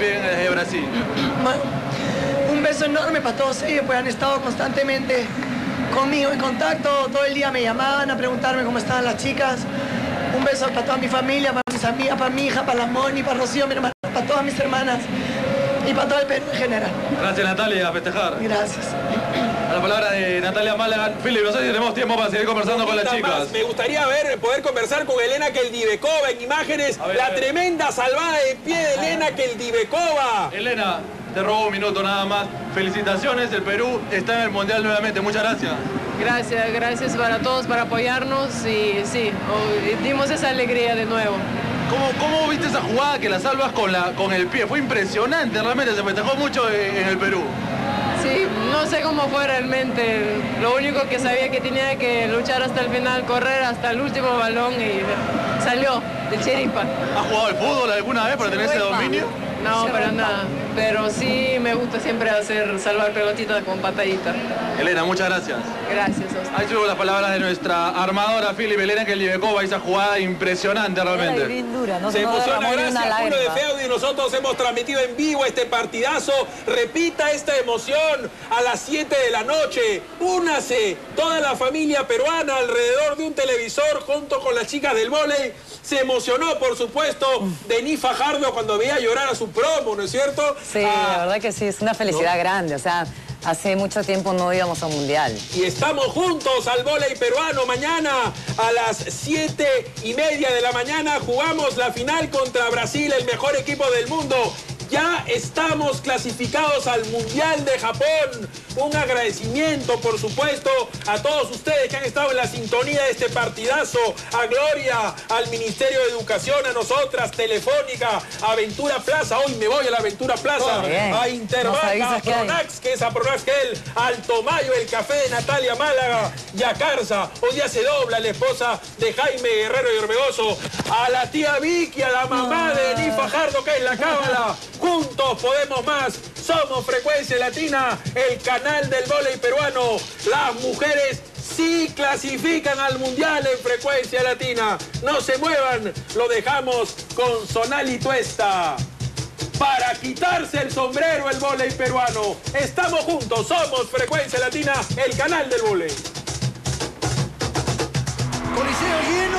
también desde Brasil. Bueno, un beso enorme para todos ellos, pues han estado constantemente conmigo en contacto. Todo el día me llamaban a preguntarme cómo estaban las chicas. Un beso para toda mi familia, para mis amigas, para mi hija, para la Moni, para Rocío, mi hermana, para todas mis hermanas y para todo el Perú en general. Gracias, Natalia, a festejar. Gracias. A la palabra de Natalia Málaga. Philip, no sé si tenemos tiempo para seguir conversando con las chicas. Me gustaría poder conversar con Elena Keldibekova en imágenes. La tremenda salvada de pie de Elena Keldibekova. Elena, te robo un minuto nada más. Felicitaciones, el Perú está en el Mundial nuevamente. Muchas gracias. Gracias para todos, para apoyarnos y sí, dimos esa alegría de nuevo. ¿Cómo viste esa jugada que la salvas con el pie? Fue impresionante, realmente se festejó mucho en el Perú. Sí, no sé cómo fue realmente. Lo único que sabía que tenía que luchar hasta el final, correr hasta el último balón y salió de chiripa. ¿Has jugado al fútbol alguna vez para tener ese dominio? No, para nada. Pero sí me gusta siempre salvar pelotitas con patadita. Elena, muchas gracias. Gracias a usted. Ahí tuvo las palabras de nuestra armadora, Philip. Elena Keldibekova, esa jugada impresionante realmente. Se emociona, gracias, Pulo de Feudo, y nosotros hemos transmitido en vivo este partidazo. Repita esta emoción a las 7 de la noche. Únase toda la familia peruana alrededor de un televisor junto con las chicas del vóley. Se emocionó, por supuesto, Denis Fajardo cuando veía llorar a su promo, ¿no es cierto? Sí, la verdad que sí, es una felicidad grande, o sea, hace mucho tiempo no íbamos a un mundial. Y estamos juntos al vóley peruano. Mañana a las 7:30 de la mañana jugamos la final contra Brasil, el mejor equipo del mundo. Ya estamos clasificados al Mundial de Japón. Un agradecimiento, por supuesto, a todos ustedes que han estado en la sintonía de este partidazo. A Gloria, al Ministerio de Educación, a nosotras, Telefónica, a Aventura Plaza. Hoy me voy a la Aventura Plaza. A Interbank, a Pronax, que es a Pronax Gel, al Tomayo, el café de Natalia Málaga y a Carza. Hoy día se dobla la esposa de Jaime Guerrero y Orbegoso. A la tía Vicky, a la mamá de Denis Fajardo, que es la cábala. Juntos podemos más. Somos Frecuencia Latina, el canal del vóley peruano. Las mujeres sí clasifican al Mundial en Frecuencia Latina. No se muevan, lo dejamos con Sonali Tuesta. Para quitarse el sombrero el vóley peruano. Estamos juntos, somos Frecuencia Latina, el canal del vóley. Coliseo lleno.